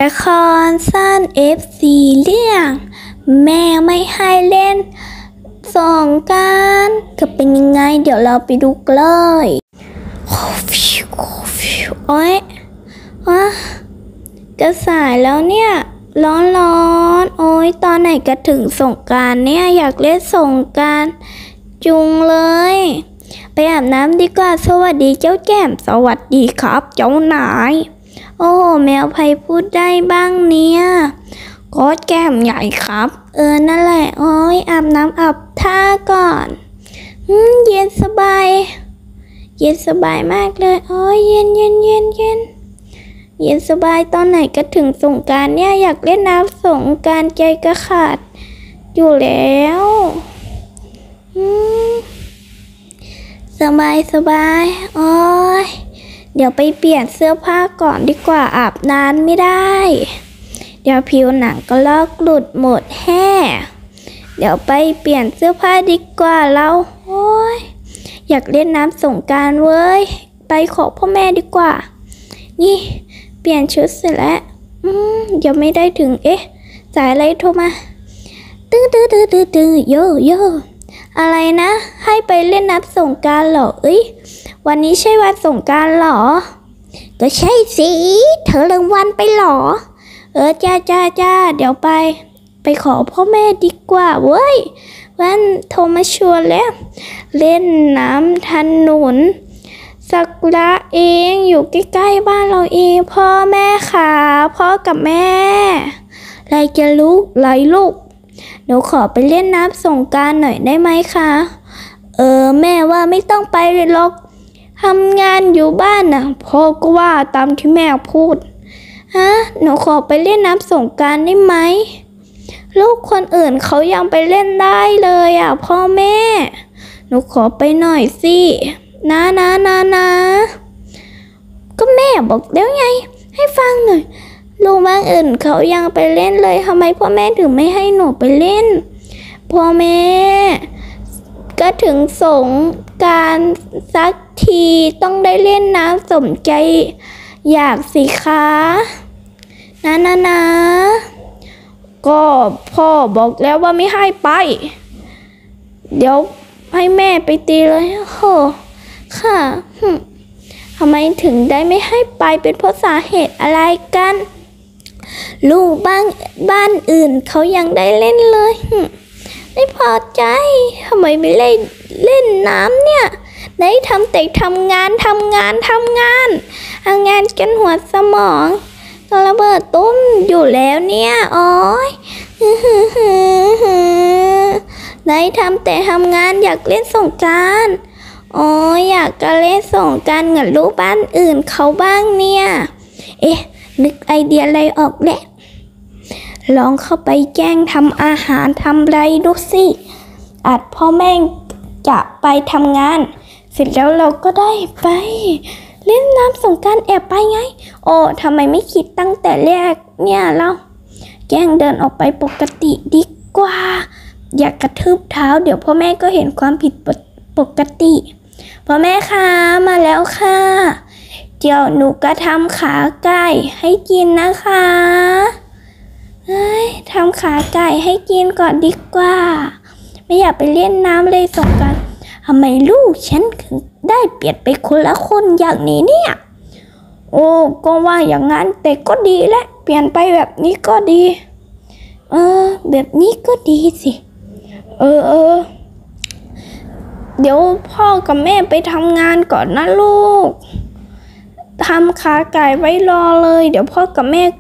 ละครสั้น FC เรื่องแม่ไม่ให้เล่นสงกรานต์จะเป็นยังไงเดี๋ยวเราไปดูกันเลยโอ๊ยจะสายแล้วเนี่ยร้อนโอ๊ยตอนไหนก็ถึงสงกรานต์เนี่ยอยากเล่นสงกรานต์จุงเลยไปอาบน้ำดีกว่าสวัสดีเจ้าแก้มสวัสดีครับเจ้านายโอ้แมวไพพูดได้บ้างเนี่ยก็แก้มใหญ่ครับนั่นแหละโอ้ยอาบน้ำอาบท่าก่อนเย็นสบายมากเลยโอ้ยเย็นสบายตอนไหนก็ถึงสงกรานต์เนี่ยอยากเล่นน้ำสงกรานต์ใจก็ขาดอยู่แล้วสบายโอ้ยเดี๋ยวไปเปลี่ยนเสื้อผ้าก่อนดีกว่าอาบนานไม่ได้เดี๋ยวผิวหนังก็ลอกหลุดหมดแห่เดี๋ยวไปเปลี่ยนเสื้อผ้าดีกว่าเราโอ้ยอยากเล่นน้ำสงกรานต์เว้ยไปขอพ่อแม่ดีกว่านี่เปลี่ยนชุดเสร็จแล้วเดี๋ยวไม่ได้ถึงสายอะไรโทรมาตื้อโยอะไรนะให้ไปเล่นน้ำสงกรานต์เหรอวันนี้ใช่วันสงกรานต์เหรอก็ใช่สิเธอลืมวันไปเหรอจ้าเดี๋ยวไปขอพ่อแม่ดีกว่าเว้ยวันโทรมาชวนแล้วเล่นน้ำถนนสักุระเองอยู่ใกล้ๆบ้านเราเองพ่อแม่ค่ะพ่อกับแม่ไรจะลูกเดี๋ยวขอไปเล่นน้ำสงกรานต์หน่อยได้ไหมคะแม่ว่าไม่ต้องไปเลยหรอกทำงานอยู่บ้านน่ะพ่อก็ว่าตามที่แม่พูดหนูขอไปเล่นน้ำสงกรานต์ได้ไหมลูกคนอื่นเขายังไปเล่นได้เลยพ่อแม่หนูขอไปหน่อยสินะก็แม่บอกแล้วไงให้ฟังหน่อยลูกบ้านอื่นเขายังไปเล่นเลยทำไมพ่อแม่ถึงไม่ให้หนูไปเล่นพ่อแม่ก็ถึงสงกรานต์สักทีต้องได้เล่นน้ำสมใจอยากสิคะนะก็พ่อบอกแล้วว่าไม่ให้ไปเดี๋ยวให้แม่ไปตีเลยค่ะทำไมถึงได้ไม่ให้ไปเป็นเพราะสาเหตุอะไรกันลูกบ้านอื่นเขายังได้เล่นเลยไม่พอใจทำไมไม่เล่นน้ำเนี่ยได้ทำแต่ทำงานกันหัวสมองก็ระเบิดตุ้มอยู่แล้วเนี่ยโอ๊ยได้ทำแต่ทำงานอยากเล่นสงกรานต์อยากจะเล่นสงกรานต์กับลูกบ้านอื่นเขาบ้างเนี่ยนึกไอเดียอะไรออกแหละลองเข้าไปแกล้งทำอาหารทำไรดูสิอาจพ่อแม่จะไปทำงานเสร็จแล้วเราก็ได้ไปเล่นน้ำสงกรานต์แอบไปไงทำไมไม่คิดตั้งแต่แรกเนี่ยเราแกล้งเดินออกไปปกติดีกว่าอยากกระทืบเท้าเดี๋ยวพ่อแม่ก็เห็นความผิดปกติพ่อแม่คะมาแล้วค่ะเดี๋ยวหนูก็ทำขาไก่ให้กินนะคะทำขาไก่ให้กินก่อนดีกว่าไม่อยากไปเล่นน้ำเลยสงกรานต์ทำไมลูกฉันถึงได้เปลี่ยนไปคนละคนอย่างนี้เนี่ยก็ว่าอย่างนั้นแต่ก็ดีแหละเปลี่ยนไปแบบนี้ก็ดีแบบนี้ก็ดีสิเดี๋ยวพ่อกับแม่ไปทำงานก่อนนะลูกทำขาไก่ไว้รอเลยเดี๋ยวพ่อกับแม่ก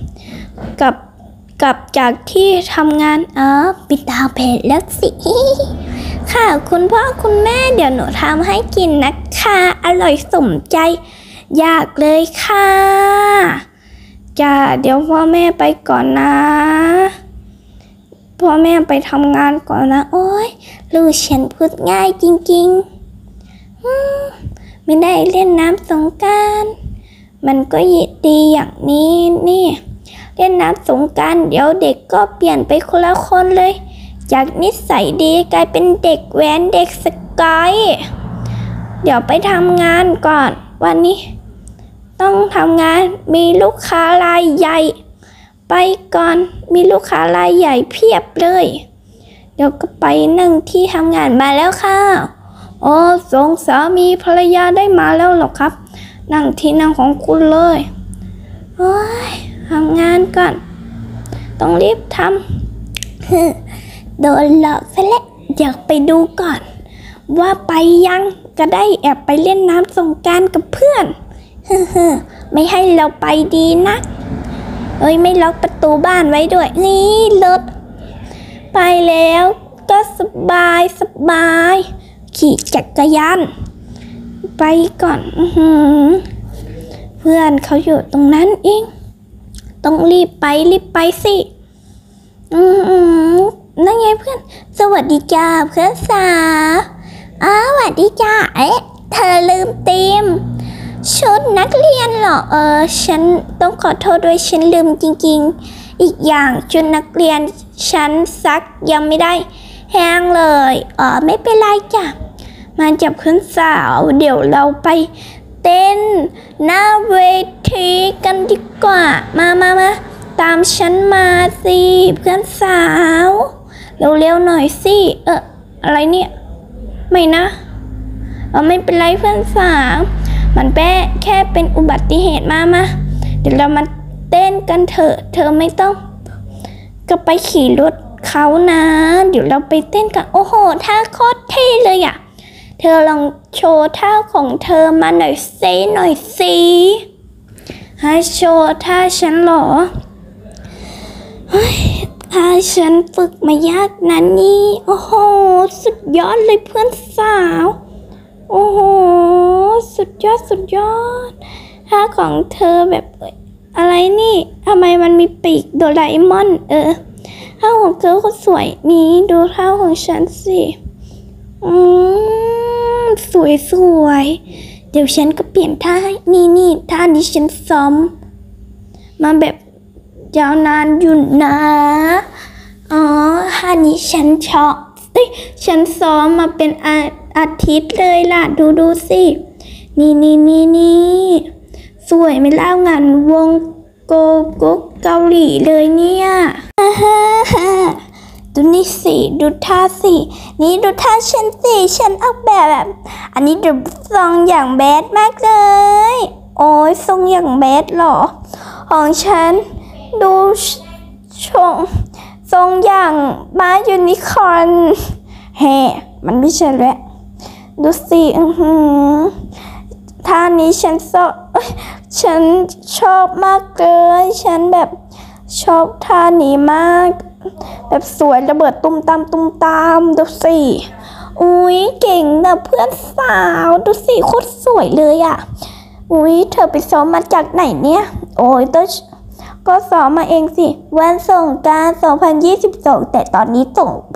ลับจากที่ทำงานปิดตาเพจแล้วสิค่ะคุณพ่อคุณแม่เดี๋ยวหนูทำให้กินนะคะอร่อยสมใจอยากเลยค่ะจ้าเดี๋ยวพ่อแม่ไปก่อนนะพ่อแม่ไปทำงานก่อนนะโอ๊ยลูกฉันพูดง่ายจริงๆไม่ได้เล่นน้ำสงกรานต์มันก็ดีอย่างนี้นี่เล่นน้ำสงกรานต์เดี๋ยวเด็กก็เปลี่ยนไปคนละคนเลยจากนิสัยดีกลายเป็นเด็กแว้นเด็กสกอยเดี๋ยวไปทำงานก่อนวันนี้ต้องทำงานมีลูกค้ารายใหญ่ไปก่อนมีลูกค้ารายใหญ่เพียบเลยเดี๋ยวก็ไปนั่งที่ทำงานมาแล้วค่ะโอ้สองสามีภรรยาได้มาแล้วหรอครับนั่งที่นั่งของคุณเลยโอ้ยทำงานก่อนต้องรีบทำโดนหลอกซะแล้วอยากไปดูก่อนว่าไปยังจะได้แอบไปเล่นน้ำสงกรานต์กับเพื่อนไม่ให้เราไปดีนะไม่ล็อกประตูบ้านไว้ด้วยนี่รถไปแล้วก็สบายขี่จักรยานไปก่อนเพื่อนเขาอยู่ตรงนั้นเองต้องรีบไปสินั่นไงเพื่อนสวัสดีจ้าเพื่อนสาวสวัสดีจ้าเธอลืมเตรียมชุดนักเรียนเหรอฉันต้องขอโทษด้วยฉันลืมจริงๆอีกอย่างชุดนักเรียนฉันซักยังไม่ได้แห้งเลยไม่เป็นไรจ้ะมาจับเพื่อนสาวเดี๋ยวเราไปเต้นหน้าเวทีกันดีกว่ามาตามฉันมาสิเพื่อนสาวเร็วๆหน่อยสิอะไรเนี่ยไม่นะไม่เป็นไรเพื่อนสาวมันแค่เป็นอุบัติเหตุมาเดี๋ยวเรามาเต้นกันเถอะเธอไม่ต้องก็ไปขี่รถเขานะเดี๋ยวเราไปเต้นกันโอ้โหท่าโคตรเท่เลยอ่ะเธอลองโชว์ท่าของเธอมาหน่อยสิให้โชว์ท่าฉันเหรอท่าฉันฝึกมายากนะนี่โอ้โหสุดยอดเลยเพื่อนสาวโอ้โหสุดยอดท่าของเธอแบบอะไรนี่ทำไมมันมีปีกโดราเอมอนท่าของเธอก็สวยนี้ดูท่าของฉันสิสวยเดี๋ยวฉันก็เปลี่ยนท่าให้นี่ท่านี้ฉันซ้อมมาแบบยาวนานอยู่นะท่านี้ฉันชอบฉันซ้อมมาเป็นอาทิตย์เลยล่ะดูสินี่สวยไม่เล่างานวงโกกุ๊กเกาหลีเลยเนี่ยดูนี่สิดูท่าสินี่ดูท่าฉันสิฉันออกแบบอันนี้ดูทรงอย่างแบดมากเลยโอ้ยทรงอย่างแบดหรอของฉันดูทรงอย่างม้ายูนิคอร์นมันไม่ใช่แล้วดูสิท่านี้ฉันชอบมากเลยฉันแบบชอบท่านี้มากแบบสวยระเบิดตุ้มตามดูสิอุ้ยเก่งนะเพื่อนสาวดูสิโคตรสวยเลยอ่ะอุ้ยเธอไปซ้อมมาจากไหนเนี่ยโอ้ยก็ซ้อมมาเองสิวันสงกรานต์2022แต่ตอนนี้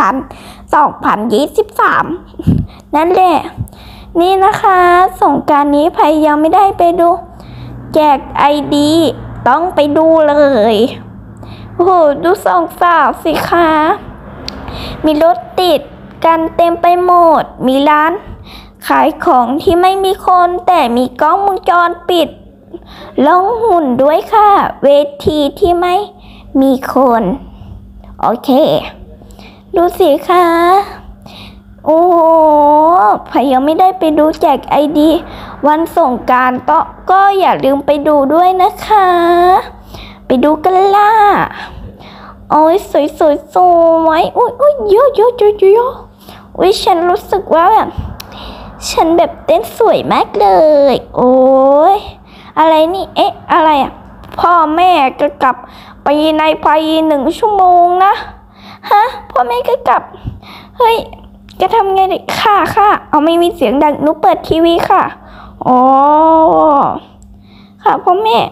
2023นั่นแหละนี่นะคะสงกรานต์นี้ใครยังไม่ได้ไปดูแจกIDต้องไปดูเลยโอ้โหดูสองสาวสิคะมีรถติดกันเต็มไปหมดมีร้านขายของที่ไม่มีคนแต่มีกล้องวงจรปิดลงหุ่นด้วยค่ะเวทีที่ไม่มีคนโอเคดูสิคะโอ้โหใครยังไม่ได้ไปดูแจกIDวันสงกรานต์ก็อย่าลืมไปดูด้วยนะคะไปดูกันล่ะโอ้ยสวยอุ้ยเยอะอุ้ยฉันรู้สึกว่าแบบฉันแบบเต้นสวยมากเลยโอ้ยอะไรนี่อะไรอ่ะพ่อแม่ก็กลับไปในภาย1 ชั่วโมงนะพ่อแม่ก็กลับเฮ้ยจะทำไงดิค่ะเอาไม่มีเสียงดังหนูเปิดทีวีค่ะอ๋อค่ะพ่อแม่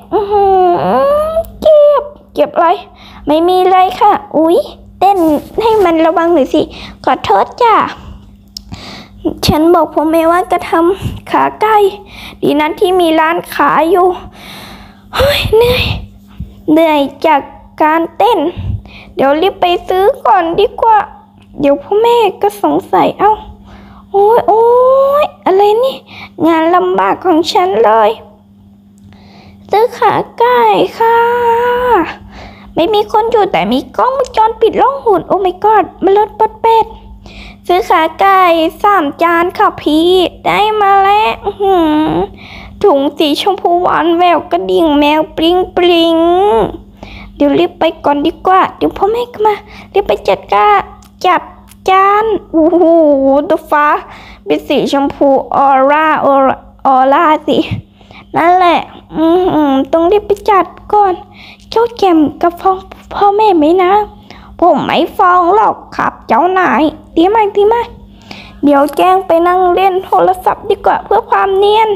เก็บอะไรไม่มีอะไรค่ะอุ๊ยเต้นให้มันระวังหน่อยสิขอโทษจ้ะฉันบอกพ่อแม่ว่าจะทำขาไก่ดีนั้นที่มีร้านขายอยู่เฮ้ยเหนื่อยจากการเต้นเดี๋ยวรีบไปซื้อก่อนดีกว่าเดี๋ยวพ่อแม่ก็สงสัยโอ้ยอะไรนี่งานลำบากของฉันเลยซื้อขาไก่ค่ะไม่มีคนอยู่แต่มีกล้องวงจรปิดล่องหนโอ้ my god มันรถปดเป็ดซื้อขาไก่3 จานค่ะพี่ได้มาแล้วถุงสีชมพูหวานแววกระดิ่งแมวปริงปริงเดี๋ยวรีบไปก่อนดีกว่าเดี๋ยวพ่อแม่มารีบไปจับจานโอ้โหตัวฟ้าเป็นสีชมพูออร่าสินั่นแหละต้องรีบไปจัดก่อนเจ้าแกมกับพ่อแม่ไหมนะผมไม่ฟ้องหรอกครับเจ้านายดีมากเดี๋ยวแจ้งไปนั่งเล่นโทรศัพท์ดีกว่าเพื่อความเนียน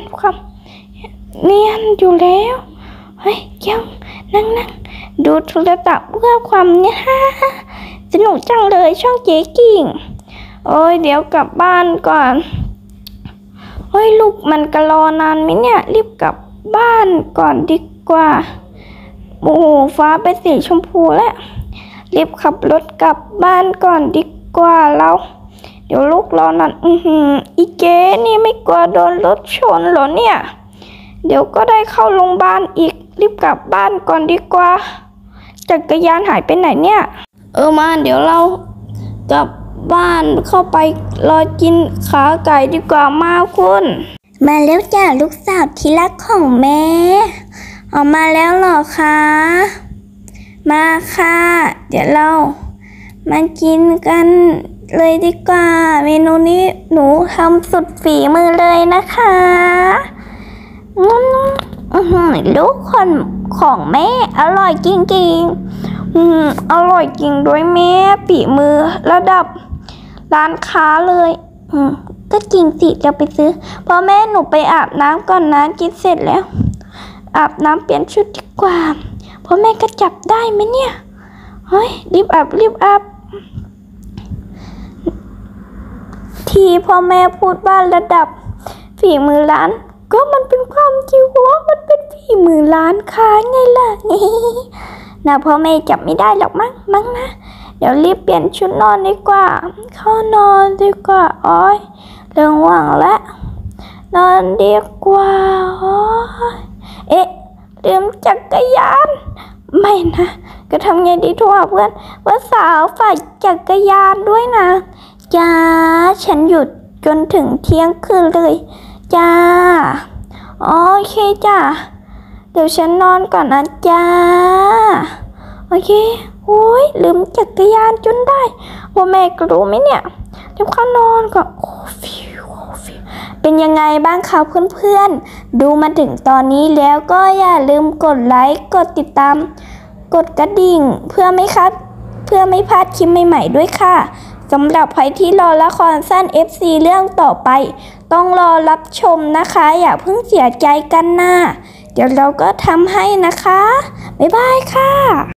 อยู่แล้วเฮ้ยเจ้านั่งดูโทรศัพท์เพื่อความเนียนสนุกจังเลยช่องเจ๊กิ่งโอ้ยเดี๋ยวกลับบ้านก่อนเฮ้ยลูกมันก็รอนานไหมเนี่ยรีบกลับบ้านก่อนดีกว่าโอ้โหฟ้าเป็นสีชมพูแล้วรีบขับรถกลับบ้านก่อนดีกว่าเราเดี๋ยวลูกรอนานอีเจ๊นี่ไม่กลัวโดนรถชนเหรอเนี่ยเดี๋ยวก็ได้เข้าโรงพยาบาลอีกรีบกลับบ้านก่อนดีกว่าจักรยานหายไปไหนเนี่ยมาเดี๋ยวเรากลับบ้านเข้าไปรอกินขาไก่ดีกว่ามาคุณมาแล้วจ้ะลูกสาวที่รักของแม่ออกมาแล้วเหรอคะมาค่ะเดี๋ยวเรามากินกันเลยดีกว่าเมนูนี้หนูทำสุดฝีมือเลยนะคะลูกคนของแม่อร่อยจริงๆอร่อยจริงด้วยแม่ฝีมือระดับร้านค้าเลยก็จริงสิจะไปซื้อพ่อแม่หนูไปอาบน้ำก่อนนะกินเสร็จแล้วอาบน้ำเปลี่ยนชุดดีกว่าพ่อแม่ก็จับได้ไหมเนี่ยเฮ้ยรีบอาบที่พ่อแม่พูดว่าระดับฝีมือร้านก็มันเป็นความจริงว่ามันเป็นฝีมือร้านค้าไงล่ะนะพ่อแม่จับไม่ได้หรอกมั้งนะเดี๋ยวรีบเปลี่ยนชุดนอนดีกว่าเข้านอนดีกว่าโอ้ยเรื่องว่างแล้วนอนดีกว่าลืมจักรยานไม่นะก็ทำไงดีโทรหาเพื่อนว่าสาวฝ่ายจักรยานด้วยนะจ้าฉันหยุดจนถึงเที่ยงคืนเลยจ้าโอเคจ้าเดี๋ยวฉันนอนก่อนนะจ้าโอเคโอ้ยลืมจักรยานจนได้ว่าแม่ก็รู้ไหมเนี่ยเดี๋ยวเข้านอนก่อนเป็นยังไงบ้างคะเพื่อนๆดูมาถึงตอนนี้แล้วก็อย่าลืมกดไลค์กดติดตามกดกระดิ่งเพื่อไม่พลาดคลิปใหม่ๆด้วยค่ะสำหรับใครที่รอละครสั้น FC เรื่องต่อไปต้องรอรับชมนะคะอย่าเพิ่งเสียใจกันนะเดี๋ยวเราก็ทำให้นะคะบ๊ายบายค่ะ